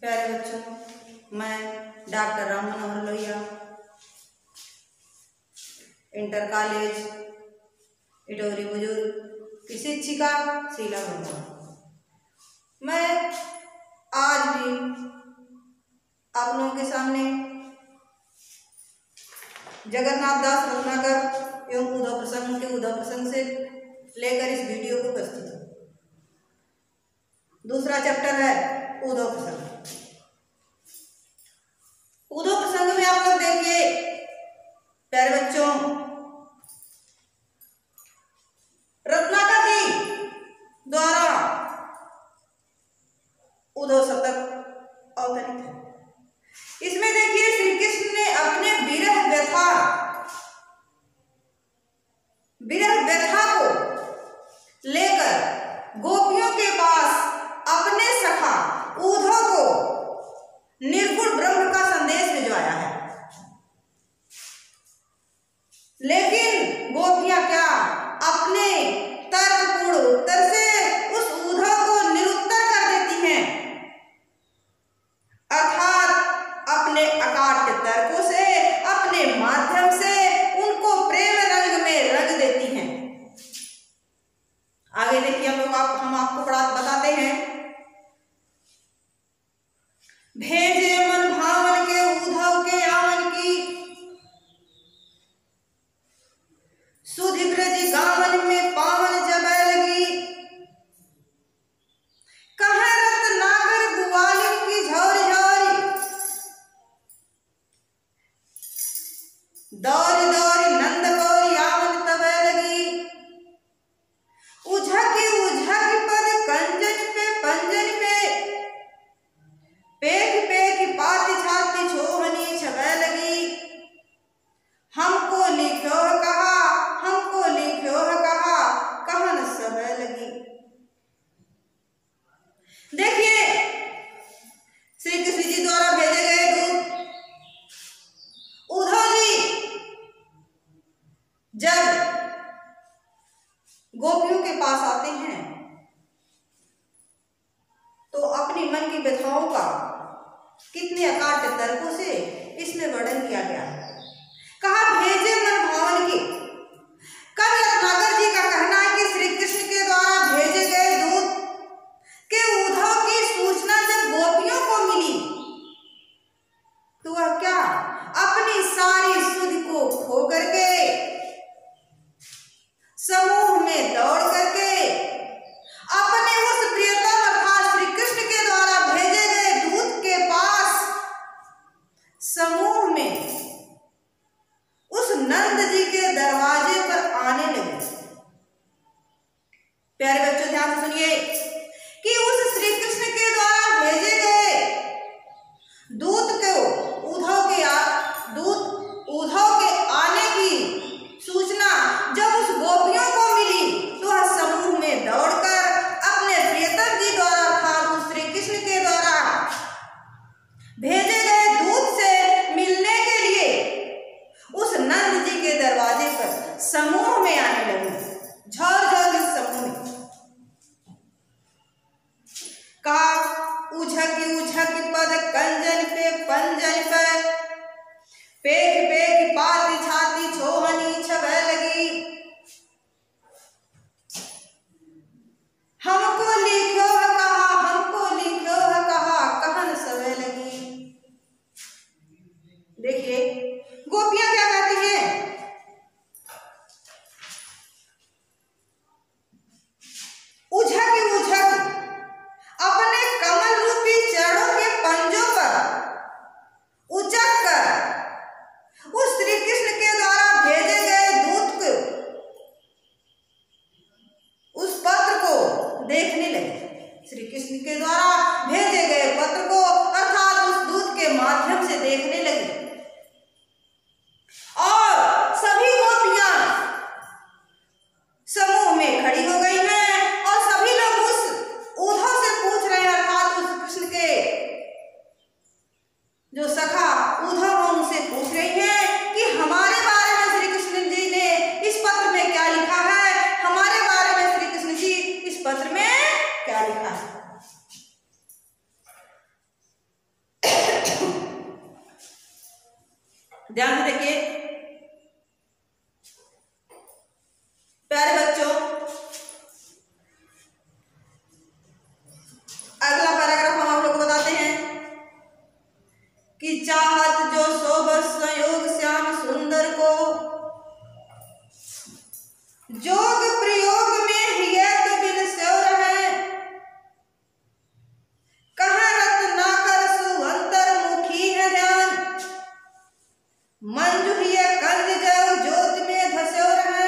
प्यारे बच्चों, मैं doctor Ram Manohar Lohia, inter college Itori Buzurg की शिक्षिका शीला वर्मा। मैं आज भी आप लोगों के सामने जगन्नाथ दास रत्नाकर एवं उद्धव प्रसंग के उद्धव प्रसंग से लेकर इस वीडियो को प्रस्तुत हूँ। दूसरा चैप्टर है उद्धव प्रसंग। उद्धव प्रसंग में आप लोग देखिए प्यारे बच्चों, रत्नाकर जी द्वारा उद्धव शतक अवतरित है। इसमें देखिए श्री कृष्ण ने अपने विरह व्यथा को लेकर गोपियों के पास अपने सखा उद्धव को निर्गुण ब्रह्म का संदेश भिजवाया है। लेकिन गोपियां क्या अपने तर्कपूर्ण उत्तर से उस उद्धव को निरुत्तर कर देती हैं, अर्थात अपने अकाट्य तर्कों से, अपने माध्यम से उनको प्रेम रंग में रंग देती हैं। आगे देखिए हम आपको बताते हैं। भेजे मन भावन के उद्धव के आवन की, सुधि ब्रज गावन में पावन जबै लगी। कहाँ रत्नाकर ग्वालिन की झोरी झोरी, दौरी दौरी नंद गौरी आवन तबै लगी। उझक पद कंजन पे पंजन पे, पेख पेख पाति छाती छोहनी छबै लगी। हमको लिखो कहा, हमको लिखो कहा, कहन समय लगी। देखिए श्री कृष्ण जी द्वारा भेजे गए दूत उद्धव जी जब गोपियों के पास आते हैं तो अपनी मन की व्यथाओं का कितने अकाट्य तर्कों से इसमें वर्णन किया गया है। कहा भेजे मन भावन की। कवि रत्नाकर जी का कहना है कि श्री कृष्ण के द्वारा भेजे गए दूत के उद्धव की सूचना जब गोपियों को मिली तो वह क्या अपनी सारी सुध को खो करके समूह में दौड़ करके अपने उस प्रियतम अर्थात श्री कृष्ण के द्वारा भेजे गए दूत के पास समूह में उस नंद जी के दरवाजे पर आने लगे। प्यारे बच्चों ध्यान से सुनिए कि उस श्री कृष्ण के द्वारा भेजे गए दूत उद्धव के आने की सूचना जब उस गोपियों को मिली तो वह समूह में दौड़कर अपने प्रियतम जी द्वारा अर्थात उस श्री कृष्ण के द्वारा भेजे गए दूत से मिलने के लिए उस नंद जी के दरवाजे पर समूह में आने लगे। झर समूह में का उझक पद कंजन पे पंजन पे, पेख पेख पाति छाती छोहनी छबै लगी। हमको लिखो कहा, हमको लिखो कहा, कहन समय लगी। देखिए गोपियां क्या कहती हैं, उझक अपने कमल रूपी चरणों के पंजों पर उचक कर उस श्री कृष्ण के द्वारा भेजे गए दूत को उस पत्र को देखने लगे। श्री कृष्ण के द्वारा भेजे गए पत्र को अर्थात उस दूत के माध्यम से देखने लगे और सभी गोपियां समूह में खड़ी हो गई हैं और सभी लोग उस उद्धव से पूछ रहे हैं अर्थात उस कृष्ण के जो सखा उद्धव हैं उनसे पूछ रही हैं कि हमारे बारे में श्री कृष्ण जी ने इस पत्र में क्या लिखा है, हमारे बारे में श्री कृष्ण जी इस पत्र में क्या लिखा है। ध्यान से देखिए प्यारे बच्चों, अगला पैराग्राफ हम आप लोग को बताते हैं कि चाहत जो शोभत संयोग श्याम सुंदर को, जोग प्रयोग में हिय तो बिन स्योर है, कहाँ रत्नाकर सुअंतर मुखी है ध्यान, मंजु हिय कंज जव ज्योत में धस्योर है,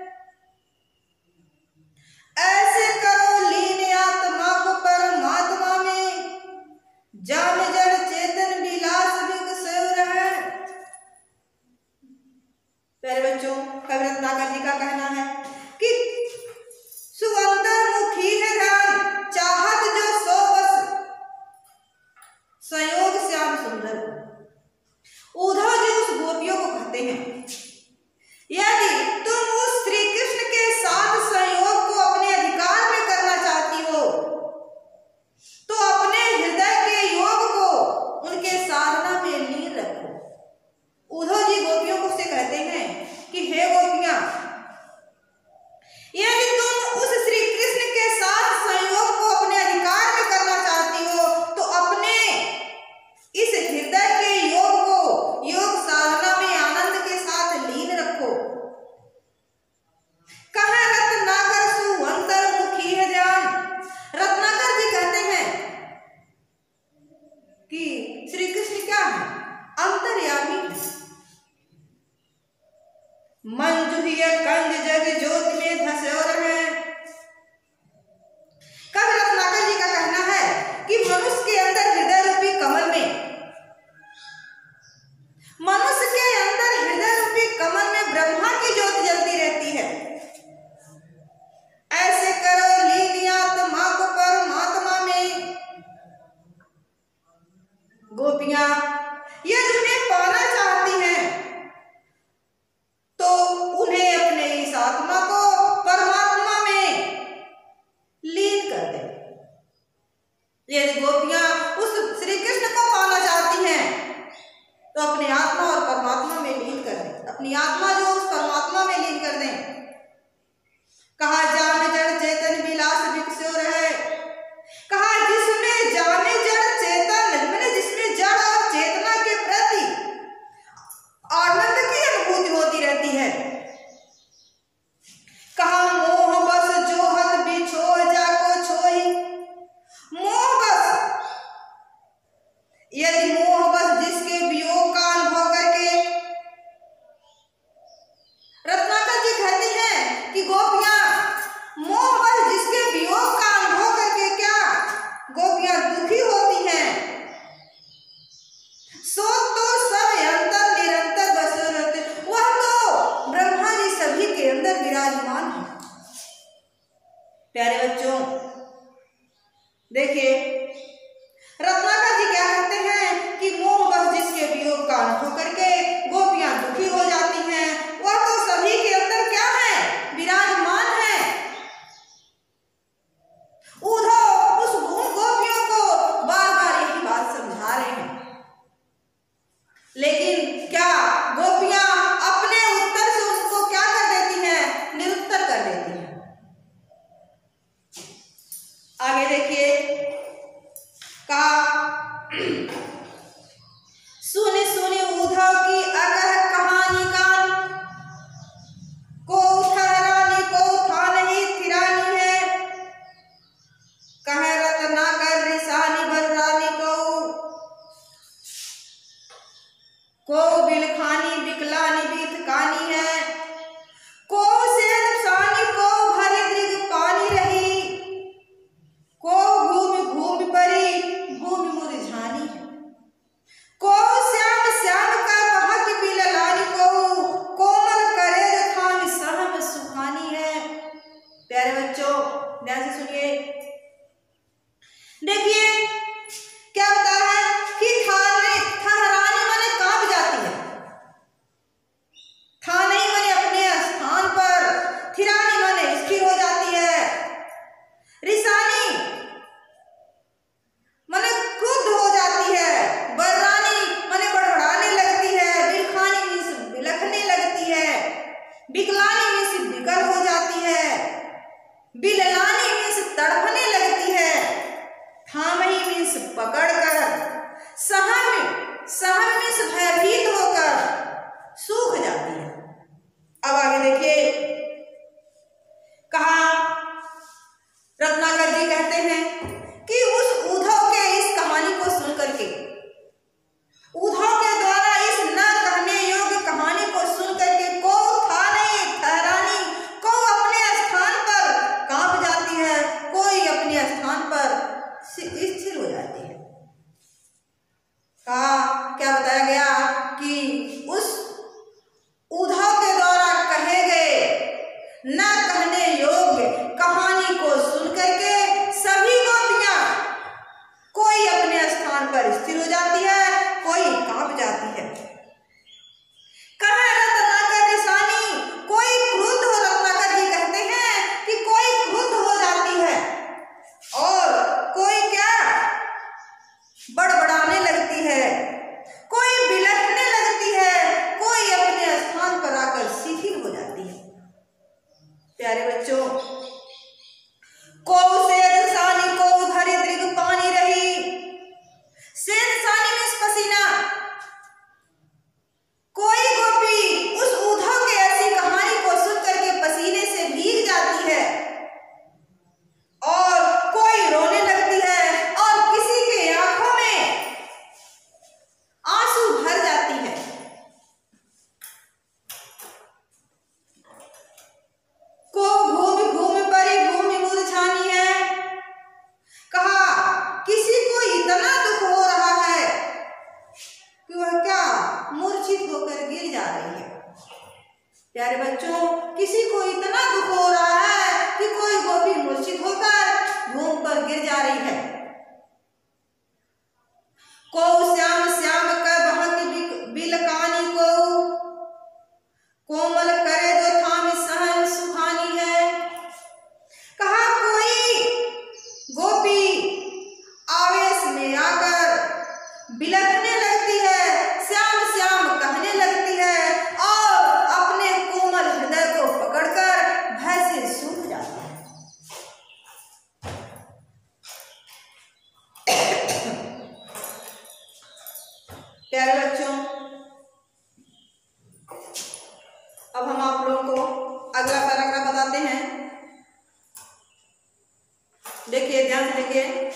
ऐसे करो लीन आत्मा को परमात्मा में, जाम जड़ चेतन विलास विकस्योर है। प्यारे बच्चों, कवि रत्नाकर जी का कहना है कि सुअंतर मुखी है ध्यान, चाहत जो सो बस संयोग श्याम सुंदर। उद्धव जी उस गोपियों को कहते हैं यदि तुम उस श्री कृष्ण के साथ संयोग को अपने अधिकार में करना चाहती हो तो अपने हृदय के योग को उनके साधना में लीन रखो। उद्धव जी गोपियों को से कहते हैं कि हे गोपियां, यदि तुम उस श्री कृष्ण के साथ संयोग को अपने अधिकार में करना चाहती हो तो अपने इस हृदय के योग को योग साधना में आनंद के साथ लीन रखो। कहाँ रत्नाकर सुअंतर मुखी है ध्यान। रत्नाकर जी कहते हैं कि श्री कृष्ण क्या है, अंतर्यामी है। मंजु हिय कंज जग ज्योति में धस्योर है। कवि रत्नाकर जी का कहना है कि मनुष्य के अंदर हृदय रूपी कमल में, मनुष्य के अंदर हृदय रूपी कमल में ब्रह्मा की ज्योति जलती रहती है। ऐसे करो लीन आत्मा को परमात्मा में। गोपियां यदि उन्हें पाना चाहती हैं तो उन्हें अपने इस आत्मा को परमात्मा में लीन कर दे। यदि गोपियां उस श्री कृष्ण को पाना चाहती हैं तो अपने आत्मा और परमात्मा में लीन कर दें, अपनी आत्मा जो उस परमात्मा में लीन कर दें। कहा जामे जड़ चेतन विलास विकस्योर है। कहा जिसमें जामे जड़ चेतन, मैंने जिसमें जड़ और चेतना के प्रति आनंद की अनुभूति होती रहती है। कहा मोह बस जोहत बिछोह जाको छोही। मोह बस, यदि मोह बस जिसके वियोग का अनुभव करके, रत्नाकर जी कहते हैं कि गोपियां मोह बस जिसके वियोग का अनुभव करके क्या गोपियां दुखी होती हैं, सो तो सब अंतर निरंतर बसे रहते, वह तो ब्रह्मा जी सभी के अंदर विराजमान है। प्यारे बच्चों देखिए रत्नाकर जी क्या कहते हैं कि मोह बस जिसके वियोग का अनुभव करके गोपियां दुखी हो जाती हैं, वह तो सभी के अंदर क्या है, विराजमान है। उद्धव उस गोपियों को बार बार यही बात समझा रहे हैं, लेकिन क्या गोपियां अपने उत्तर से उसको क्या कर देती हैं, निरुत्तर कर देती हैं। आगे देखिए कहा सुने सुने उद्धव की अकह कहानी कान को ठहरानी को था नहीं थिरानी है। कह रत्नाकर रिसानी बर्रानी को बिलखानी बिकलानी बीतकानी है। को सेनसानी को भरी दृग पानी रही, को भूमि भूमि परी भूमि मुरझानी है। को श्याम श्याम का कहा कि बिललानी को कोमल करे थाम सहम सुखानी है। प्यारे बच्चों ध्यान से सुनिए, देखिए क्या होता है कि ठहरानी माने कांप जाती है, थाने माने अपने स्थान पर, थिरानी माने स्थिर हो जाती है, रिसानी माने क्रुद्ध हो जाती है, बर्रानी माने बड़बड़ाने लगती है, बिलखानी पर स्थिर हो जाती है, कोई कांप जाती है। कहाँ रत्नाकर निशानी, कोई क्रुद्ध हो, रत्नाकर जी कहते हैं कि कोई क्रुद्ध हो जाती है और कोई क्या बड़बड़ाने लगती है, कोई बिलखने लगती है, कोई अपने स्थान पर आकर शिथिल हो जाती है। प्यारे बच्चों, को सेंधसानी को भरी दृग पानी रही। सेंधसानी में पसीना। कोई गोपी उस उद्धव की ऐसी कहानी को सुन करके पसीने से भीग जाती है और कोई रोने लगती है और किसी के आंखों में आंसू भर जाती है। को घूम घूम परी भूमि मुरझानी है। कहा किसी को इतना दुख हो रहा है कि वह क्या मूर्छित होकर गिर जा रही है। प्यारे बच्चों, किसी को इतना दुख हो रहा है कि कोई गोपी मूर्छित होकर घूम पर गिर जा रही है। को श्याम श्याम कर बहक बिलकानी को कोमल करे जो थाम सहन सुहानी है। कहा कोई गोपी आवेश में आकर बिलखने लगती है, श्याम श्याम कहने लगती है और अपने कोमल हृदय को पकड़कर भय से सूख जाती है। प्यारे बच्चों, अब हम आप लोगों को अगला पैराग्राफ बताते हैं। देखिए, ध्यान से देखिए।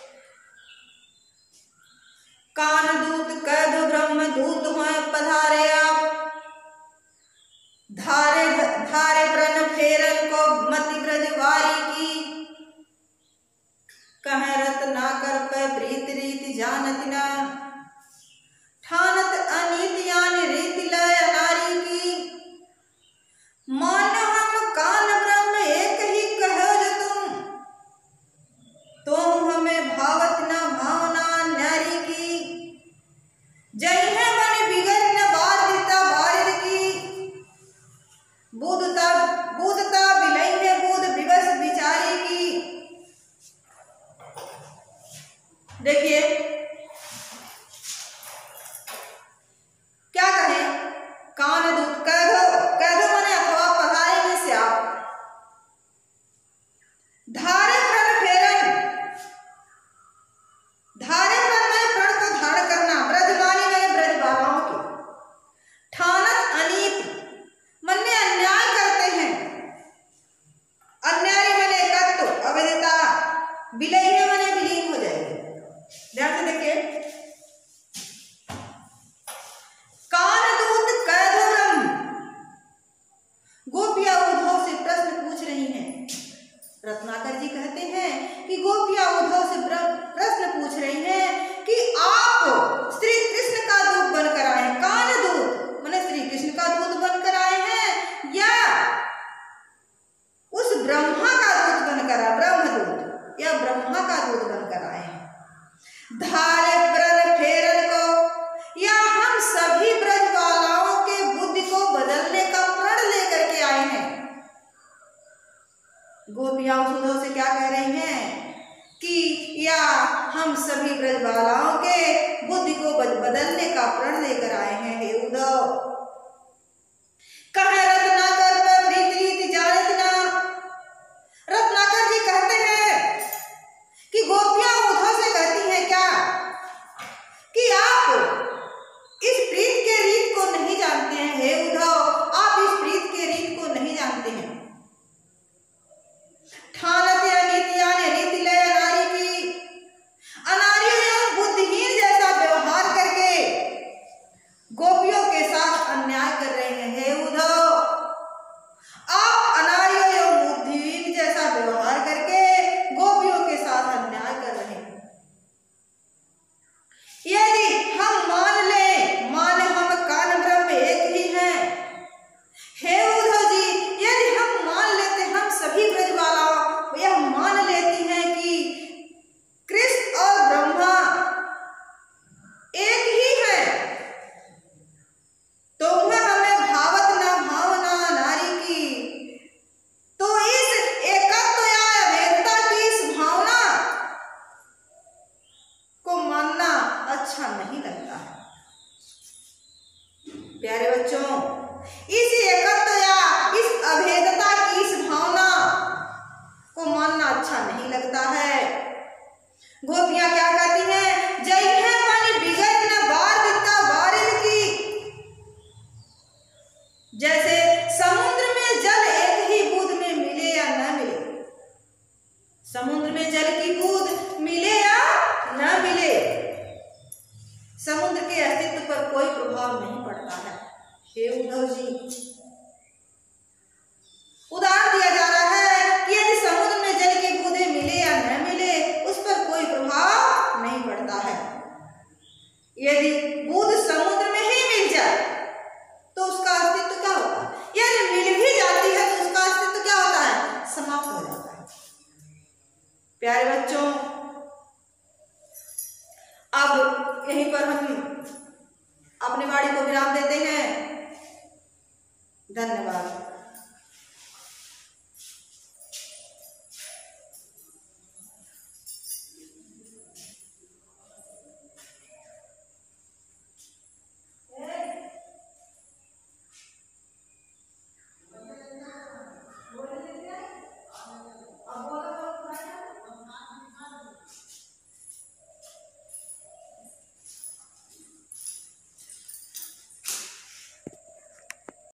कान दूत कैद ब्रह्म दूत हैं पधारे आप, धारे धारे प्रण फेरन को मति ब्रजवारी की। कह रत्नाकर पे प्रीत रीति जानत न, ठानत अनीति यान रीति लय नारी की। मान हम कान ब्रह्म एक ही कहो जो तुम हमें भावत न भावना नारी की। जय है मन बिगड़ न बाधिता बारिद की, बुधता बिलई है बुध विवश बिचारी की। देखिए क्या कहें, कान दूत कह दो मने अथवा पधारे में से आप। धारे प्रण फेरन, धारे प्रण में प्रण को धारण करना, ब्रजवानी में ब्रज बालाओं की। ठानत अनीति मने अन्याय करते हैं, अन्याय मने कत्व अवैधता, विलय है मने विलीन हो जाएगी। ध्यान से देखिए। गोपियां उद्धव से प्रश्न पूछ रही हैं। रत्नाकर जी कहते हैं कि गोपियां उद्धव से प्रश्न पूछ रही हैं कि आप श्री कृष्ण का दूत बनकर आए हैं। कान दूत माने श्री कृष्ण का दूत बनकर आए हैं या उस ब्रह्मा का दूत बनकर आए, ब्रह्मदूत या ब्रह्मा का दूत बनकर आए हैं। धारे प्रण फेरन को या हम सभी ब्रजबालाओं के बुद्धि को बदलने का प्रण लेकर के आए हैं। गोपियां उद्धव से क्या कह रही हैं कि या हम सभी ब्रजबालाओं के बुद्धि को बदलने का प्रण लेकर आए हैं। हे उद्धव, कहे रत्नाकर पर प्रीत रीति जानत ना। रत्नाकर जी कहते हैं कि गोपियां उद्धव से कहती हैं क्या कि आप इस प्रीत के रीत को नहीं जानते हैं। हे उद्धव, आप इस प्रीत के रीत को नहीं जानते हैं। ठानत अनीति यानी रीति लय नारी की, अनारियों एवं बुद्धिहीन जैसा व्यवहार करके गोपियों के साथ अन्याय कर रहे हैं। हे उद्धव, आप अनारियों एवं बुद्धिहीन जैसा व्यवहार करके गोपियों के साथ अन्याय कर रहे हैं। यदि हम प्यारे बच्चों, इस एकत्व या इस अभेदता की इस भावना को मानना अच्छा नहीं लगता है। गोपियां क्या कहती हैं? जय है पानी बिगड़ न बार दिता बारिन की। जैसे समुद्र में जल एक ही बूंद में मिले या न मिले, समुद्र में जल की बूंद मिले या न मिले, समुद्र के अस्तित्व पर कोई प्रभाव नहीं पड़ता है। हे उद्धव जी, उदाहरण दिया जा रहा है कि यदि समुद्र में जल की बूंदें मिले या न मिले, उस पर कोई प्रभाव नहीं पड़ता है। यदि बूंद समुद्र में ही मिल जाए तो उसका अस्तित्व क्या होता है? यदि मिल भी जाती है तो उसका अस्तित्व क्या होता है? समाप्त हो जाता है। प्यारे बच्चों, अब यहीं पर हम अपनी वाणी को विराम देते हैं। धन्यवाद।